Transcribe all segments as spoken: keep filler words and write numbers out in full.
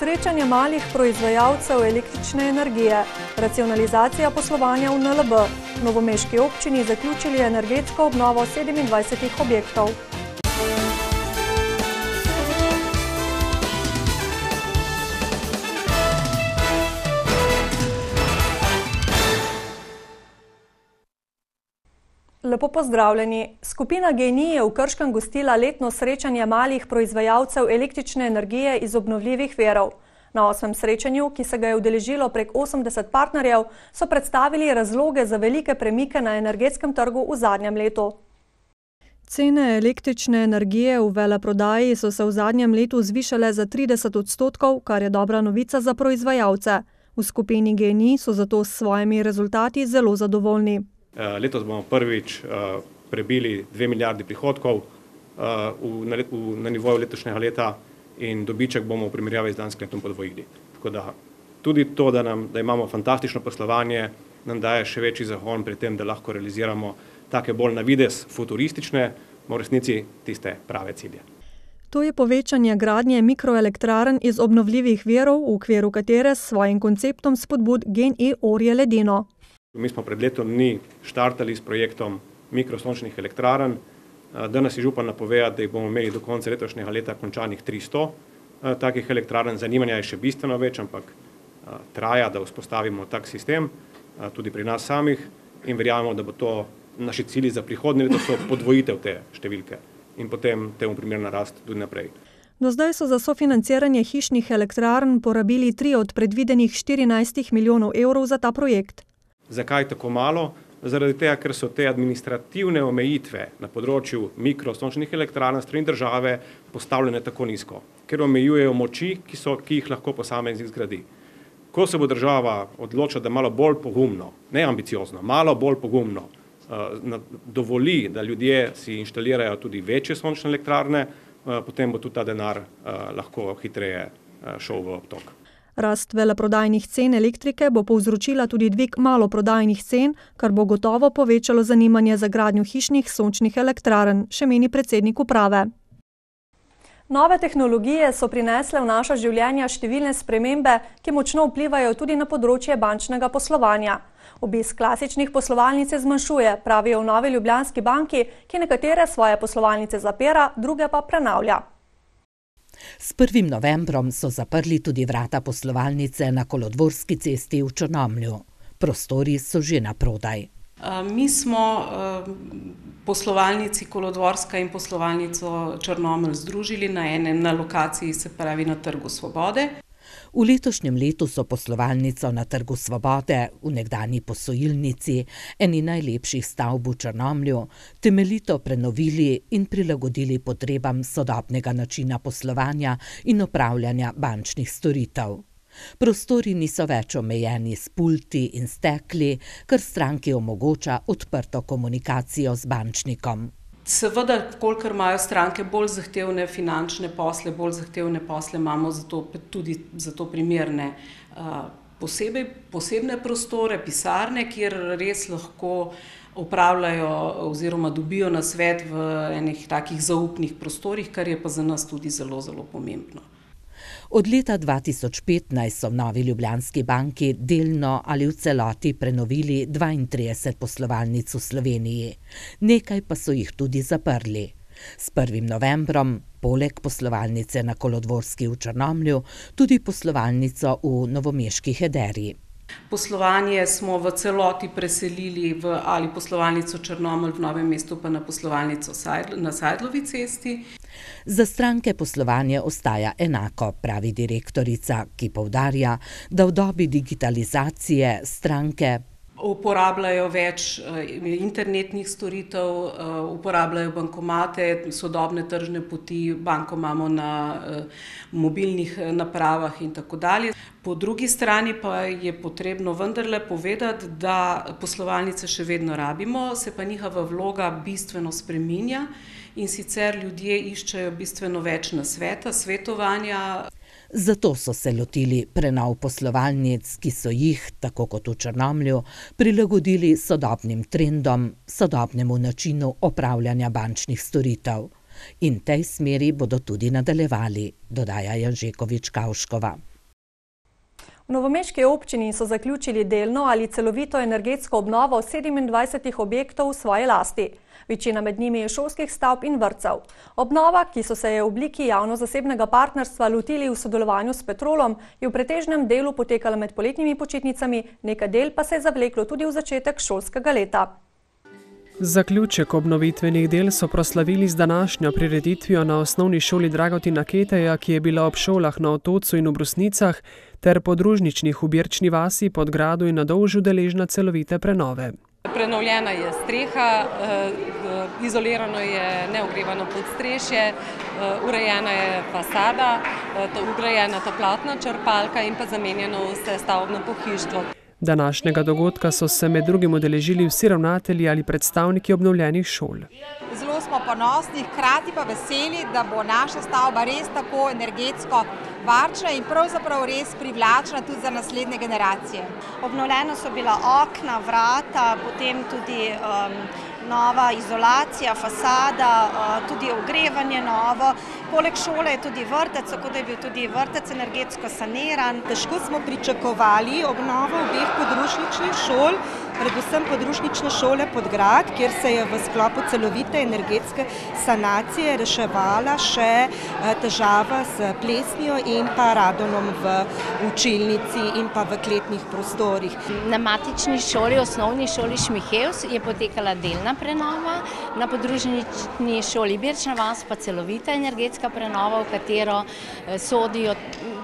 Srečanje malih proizvajalcev električne energije, racionalizacija poslovanja v N L B, v novomeški občini zaključili energetsko obnovo sedemindvajsetih objektov. Lepo pozdravljeni. Skupina G E N I je v Krškem gostila letno srečanje malih proizvajalcev električne energije iz obnovljivih virov. Na osmem srečanju, ki se ga je udeležilo prek osemdeset partnerjev, so predstavili razloge za velike premike na energetskem trgu v zadnjem letu. Cene električne energije v veleprodaji so se v zadnjem letu zvišale za trideset odstotkov, kar je dobra novica za proizvajalce. V skupini G E N I so zato s svojimi rezultati zelo zadovoljni. Letos bomo prvič prebili dve milijardi prihodkov na nivoju letošnjega leta in dobiček bomo v primerjavi z lanskim letom podvojili. Tako da tudi to, da, nam, da imamo fantastično poslovanje, nam daje še večji zagon pri tem, da lahko realiziramo take bolj na videz futuristične, v resnici tiste prave cilje. To je povečanje gradnje mikroelektrarn iz obnovljivih virov, v okviru katere s svojim konceptom spodbud G E N I orje ledeno. Mi smo pred letom dni štartali s projektom mikrosončnih elektrarn. Danes je župan napovedal, da jih bomo imeli do konca letošnjega leta končanih tristo takih elektrarn. Zanimanja je še bistveno več, ampak traja, da vzpostavimo tak sistem, tudi pri nas samih, in verjamemo, da bo to naši cilji za prihodnje leto so podvojitev te številke in potem temu primerna rast tudi naprej. Do zdaj so za sofinanciranje hišnih elektrarn porabili tri od predvidenih štirinajstih milijonov evrov za ta projekt. Zakaj tako malo? Zaradi tega, ker so te administrativne omejitve na področju mikrosončnih elektrarn strani države postavljene tako nizko, ker omejujejo moči, ki, so, ki jih lahko posameznik zgradi. Ko se bo država odločila, da malo bolj pogumno, ne ambiciozno, malo bolj pogumno uh, dovoli, da ljudje si inštalirajo tudi večje sončne elektrarne, uh, potem bo tudi ta denar uh, lahko hitreje uh, šel v obtok. Rast veleprodajnih cen elektrike bo povzročila tudi dvig maloprodajnih cen, kar bo gotovo povečalo zanimanje za gradnjo hišnih sončnih elektrarn, še meni predsednik uprave. Nove tehnologije so prinesle v naša življenja številne spremembe, ki močno vplivajo tudi na področje bančnega poslovanja. Obisk klasičnih poslovalnic se zmanjšuje, pravijo v Novi Ljubljanski banki, ki nekatere svoje poslovalnice zapira, druge pa prenavlja. S prvim novembrom so zaprli tudi vrata poslovalnice na Kolodvorski cesti v Črnomlju. Prostori so že naprodaj. Mi smo poslovalnici Kolodvorska in poslovalnico Črnomelj združili na ene na lokaciji, se pravi na Trgu Svobode. V letošnjem letu so poslovalnico na Trgu Svobode, v nekdanji posojilnici, eni najlepših stavb v Črnomlju, temeljito prenovili in prilagodili potrebam sodobnega načina poslovanja in opravljanja bančnih storitev. Prostori niso več omejeni s pulti in stekli, kar stranki omogoča odprto komunikacijo z bančnikom. Seveda, kolikor imajo stranke bolj zahtevne finančne posle, bolj zahtevne posle imamo zato, tudi zato primerne uh, posebej, posebne prostore, pisarne, kjer res lahko upravljajo oziroma dobijo nasvet v enih takih zaupnih prostorih, kar je pa za nas tudi zelo, zelo pomembno. Od leta dva tisoč petnajst so v Novi Ljubljanski banki delno ali v celoti prenovili dvaintrideset poslovalnic v Sloveniji. Nekaj pa so jih tudi zaprli. S prvim novembrom, poleg poslovalnice na Kolodvorski v Črnomlju, tudi poslovalnico v novomeški Hederi. Poslovanje smo v celoti preselili v ali poslovalnico Črnomelj v Novem mestu, pa na poslovalnico na Sajdlovi cesti. Za stranke poslovanje ostaja enako, pravi direktorica, ki poudarja, da v dobi digitalizacije stranke uporabljajo več internetnih storitev, uporabljajo bankomate, sodobne tržne poti, banko imamo na mobilnih napravah in tako dalje. Po drugi strani pa je potrebno vendarle povedati, da poslovalnice še vedno rabimo, se pa njihova vloga bistveno spreminja in sicer ljudje iščejo bistveno več nasveta, svetovanja. Zato so se lotili prenov poslovalnic, ki so jih, tako kot v Črnomlju, prilagodili sodobnim trendom, sodobnemu načinu opravljanja bančnih storitev. In tej smeri bodo tudi nadaljevali, dodaja Janžekovič Kavškova. V novomeški občini so zaključili delno ali celovito energetsko obnovo sedemindvajsetih objektov v svoji lasti. Večina med njimi je šolskih stavb in vrtcev. Obnova, ki so se je v obliki javno-zasebnega partnerstva lotili v sodelovanju s Petrolom, je v pretežnem delu potekala med poletnimi počitnicami, nekaj del pa se je zavleklo tudi v začetek šolskega leta. Zaključek obnovitvenih del so proslavili z današnjo prireditvijo na osnovni šoli Dragotina Keteja, ki je bila ob šolah na Otocu in v Brusnicah, ter podružničnih v Birčni vasi, Podgradu in na Dolžu deležna celovite prenove. Prenovljena je streha, izolirano je neogrevano podstrešje, urejena je fasada, urejena toplotna črpalka in pa zamenjano vse stavbno pohištvo. Današnjega dogodka so se med drugim udeležili vsi ravnatelji ali predstavniki obnovljenih šol. Zelo smo ponosni, hkrati pa veseli, da bo naša stavba res tako energetsko varčna in pravzaprav res privlačna tudi za naslednje generacije. Obnovljena so bila okna, vrata, potem tudi um, nova izolacija, fasada, uh, tudi ogrevanje novo. Poleg šole je tudi vrtec, tako da je bil tudi vrtec energetsko saniran. Težko smo pričakovali obnovo obeh podružničnih šol, predvsem podružnične šole Podgrad, kjer se je v sklopu celovite energetske sanacije reševala še težava s plesnijo in pa radonom v učilnici in pa v kletnih prostorih. Na matični šoli, osnovni šoli Šmihevs je potekala delna prenova, na podružnični šoli Birčna vas pa celovita energetska prenova, v katero sodijo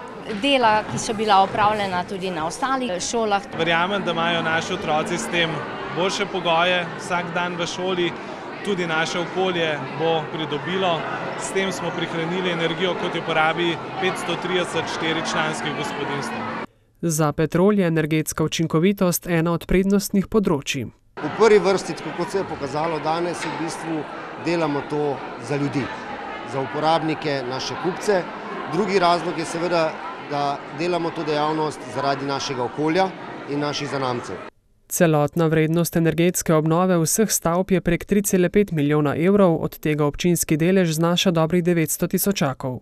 dela, ki so bila opravljena tudi na ostalih šolah. Verjamem, da imajo naši otroci s tem boljše pogoje vsak dan v šoli, tudi naše okolje bo pridobilo. S tem smo prihranili energijo, kot jo porabi petsto trideset štiričlanskih gospodinjstev. Za Petrol je energetska učinkovitost ena od prednostnih področij. V prvi vrsti, kot se je pokazalo danes, v bistvu delamo to za ljudi, za uporabnike, naše kupce. Drugi razlog je seveda, da delamo to dejavnost zaradi našega okolja in naših zanamcev. Celotna vrednost energetske obnove vseh stavb je prek tri cele pet milijona evrov, od tega občinski delež znaša dobrih devetsto tisočakov.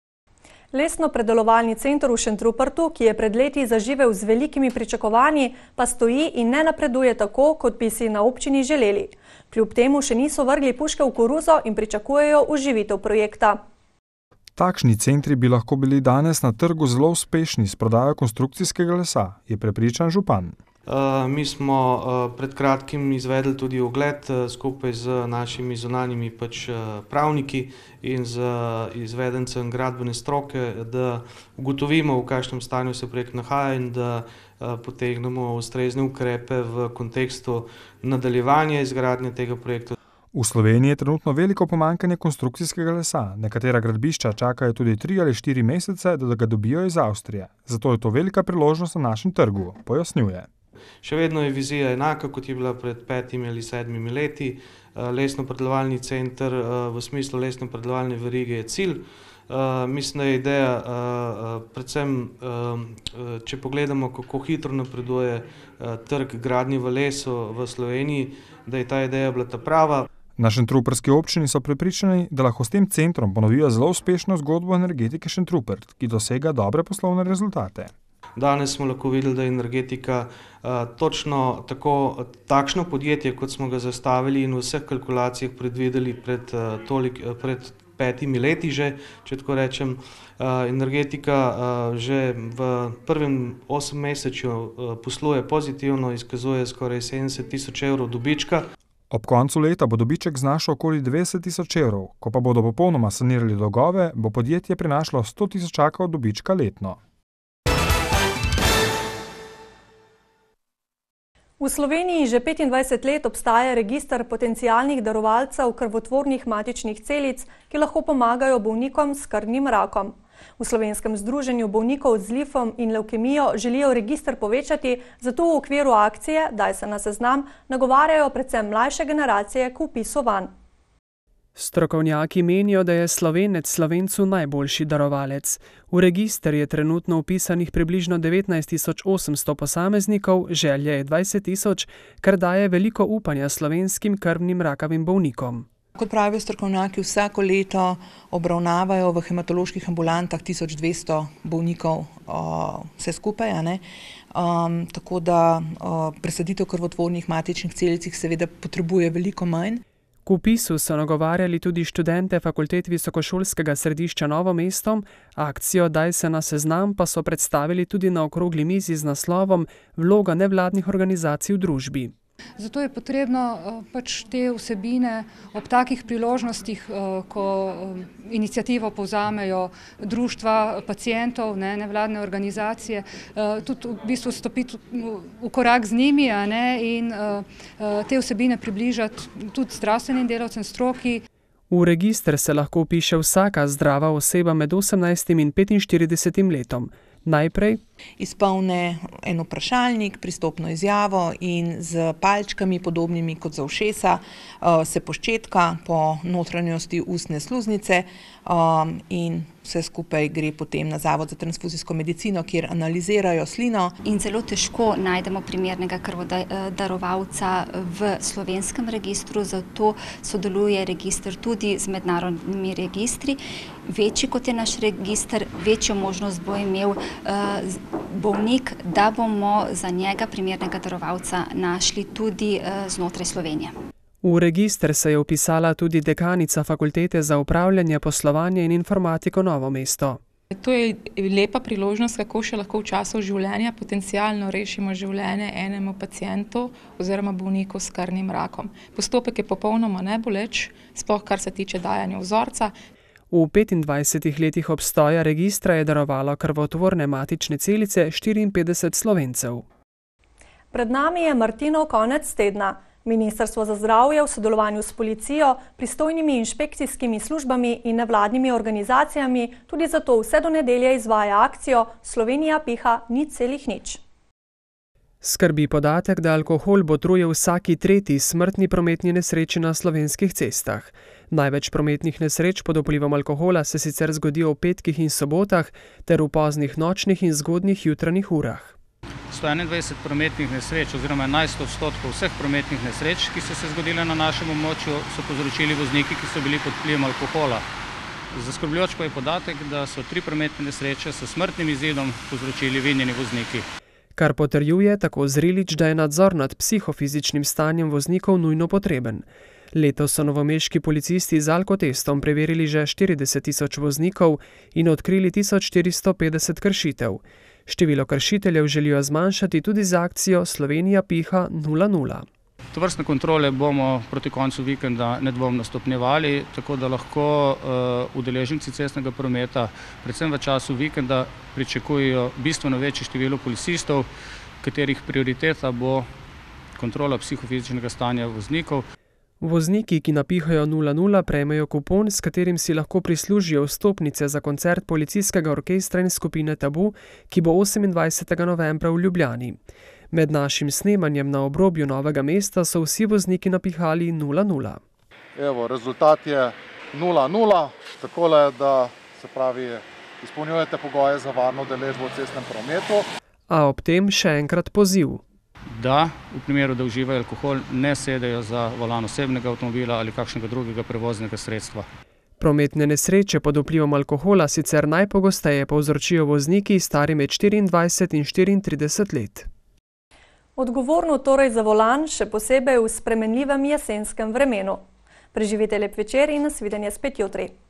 Lesno-predelovalni center v Šentrupertu, ki je pred leti zaživel z velikimi pričakovanji, pa stoji in ne napreduje tako, kot bi si na občini želeli. Kljub temu še niso vrgli puške v koruzo in pričakujejo oživitev projekta. Takšni centri bi lahko bili danes na trgu zelo uspešni s prodajo konstrukcijskega lesa, je prepričan župan. Uh, mi smo uh, pred kratkim izvedli tudi ogled uh, skupaj z našimi zunanjimi pač, uh, pravniki in z uh, izvedencem gradbene stroke, da ugotovimo, v kakšnem stanju se projekt nahaja in da uh, potegnemo ustrezne ukrepe v kontekstu nadaljevanja izgradnje tega projekta. V Sloveniji je trenutno veliko pomanjkanje konstrukcijskega lesa. Nekatera gradbišča čakajo tudi tri ali štiri mesece, da ga dobijo iz Avstrije. Zato je to velika priložnost na našem trgu, pojasnjuje. Še vedno je vizija enaka, kot je bila pred petimi ali sedmimi leti. Lesno-predelovalni center v smislu lesno-predelovalne verige je cilj. Mislim, da je ideja, predvsem, če pogledamo, kako hitro napreduje trg gradnje v lesu v Sloveniji, da je ta ideja bila ta prava. Na šentrupertski občini so prepričani, da lahko s tem centrom ponovijo zelo uspešno zgodbo energetike Šentrupert, ki dosega dobre poslovne rezultate. Danes smo lahko videli, da je energetika uh, točno tako, takšno podjetje, kot smo ga zastavili in v vseh kalkulacijah predvideli pred, uh, tolik, uh, pred petimi leti že, če tako rečem. Uh, energetika uh, že v prvem osem mesečju uh, posluje pozitivno, izkazuje skoraj sedemdeset tisoč evrov dobička. Ob koncu leta bo dobiček znašal okoli devetdeset tisoč evrov. Ko pa bodo popolnoma sanirali dolgove, bo podjetje prinašalo sto tisočakov dobička letno. V Sloveniji že petindvajset let obstaja register potencialnih darovalcev krvotvornih matičnih celic, ki lahko pomagajo bolnikom s krvnim rakom. V Slovenskem združenju bolnikov z limfom in levkemijo želijo register povečati, zato v okviru akcije Daj se na seznam nagovarjajo predvsem mlajše generacije k vpisu vanj. Strokovnjaki menijo, da je Slovenec Slovencu najboljši darovalec. V register je trenutno vpisanih približno devetnajst tisoč osemsto posameznikov, želje je dvajset tisoč, kar daje veliko upanja slovenskim krvnim rakavim bolnikom. Kot pravijo strokovnjaki, vsako leto obravnavajo v hematoloških ambulantah tisoč dvesto bolnikov o, vse skupaj, a ne? Um, tako da o, presaditev krvotvornih matičnih celic seveda potrebuje veliko manj. K vpisu so nagovarjali tudi študente Fakultet Visokošolskega središča Novo mesto, akcijo Daj se na seznam pa so predstavili tudi na okrogli mizi z naslovom Vloga nevladnih organizacij v družbi. Zato je potrebno pač te vsebine ob takih priložnostih, ko iniciativo povzamejo društva pacientov, ne, nevladne organizacije, tudi v bistvu stopiti v korak z njimi, a ne, in te vsebine približati tudi zdravstvenim delavcem, stroki. V register se lahko vpiše vsaka zdrava oseba med osemnajstim in petinštiridesetim letom. Najprej izpolne en vprašalnik, pristopno izjavo in z palčkami, podobnimi kot za ušesa, se poščetka po notranjosti ustne sluznice in vse skupaj gre potem na Zavod za transfuzijsko medicino, kjer analizirajo slino. In zelo težko najdemo primernega krvodarovalca v slovenskem registru, zato sodeluje register tudi z mednarodnimi registri. Večji kot je naš register, večjo možnost bo imel bolnik, da bomo za njega primernega darovalca našli tudi znotraj Slovenije. V register se je vpisala tudi dekanica Fakultete za upravljanje, poslovanje in informatiko Novo mesto. To je lepa priložnost, kako še lahko v času življenja potencialno rešimo življenje enemu pacientu oziroma bolniku s krvnim rakom. Postopek je popolnoma neboleč, sploh kar se tiče dajanja vzorca. V petindvajsetih letih obstoja registra je darovalo krvotvorne matične celice štiriinpetdeset Slovencev. Pred nami je Martinov konec tedna. Ministrstvo za zdravje v sodelovanju s policijo, pristojnimi inšpekcijskimi službami in nevladnimi organizacijami tudi zato vse do nedelje izvaja akcijo Slovenija piha nič celih nič. Skrbi podatek, da alkohol botruje vsaki tretji smrtni prometni nesreči na slovenskih cestah. Največ prometnih nesreč pod vplivom alkohola se sicer zgodijo v petkih in sobotah ter v poznih nočnih in zgodnjih jutranjih urah. sto enaindvajset prometnih nesreč oziroma enajst odstotkov vseh prometnih nesreč, ki so se zgodile na našem območju, so povzročili vozniki, ki so bili pod vplivom alkohola. Zaskrbljujoč pa je podatek, da so tri prometne nesreče s smrtnim izidom povzročili vinjeni vozniki. Kar potrjuje tako Zrilič, da je nadzor nad psihofizičnim stanjem voznikov nujno potreben. Letos so novomeški policisti z alkotestom preverili že štirideset tisoč voznikov in odkrili tisoč štiristo petdeset kršitev. Število kršiteljev želijo zmanjšati tudi z akcijo Slovenija piha nula nula. Tovrstne kontrole bomo proti koncu vikenda nedvomno stopnjevali, tako da lahko uh, udeleženci cestnega prometa, predvsem v času vikenda, pričakujejo bistveno večje število policistov, katerih prioriteta bo kontrola psihofizičnega stanja voznikov. Vozniki, ki napihajo nula nula, prejmejo kupon, s katerim si lahko prislužijo vstopnice za koncert policijskega orkestra in skupine Tabu, ki bo osemindvajsetega novembra v Ljubljani. Med našim snemanjem na obrobju Novega mesta so vsi vozniki napihali nula nula. Evo, rezultat je nula nula, takole, da se pravi, izpolnjujete pogoje za varno udeležbo v cestnem prometu. A ob tem še enkrat poziv. Da v primeru, da uživajo alkohol, ne sedejo za volan osebnega avtomobila ali kakšnega drugega prevoznega sredstva. Prometne nesreče pod vplivom alkohola sicer najpogosteje povzročijo vozniki stari med štiriindvajset in štiriintrideset let. Odgovorno torej za volan, še posebej v spremenljivem jesenskem vremenu. Preživite lep večer in nasvidenje spet jutri.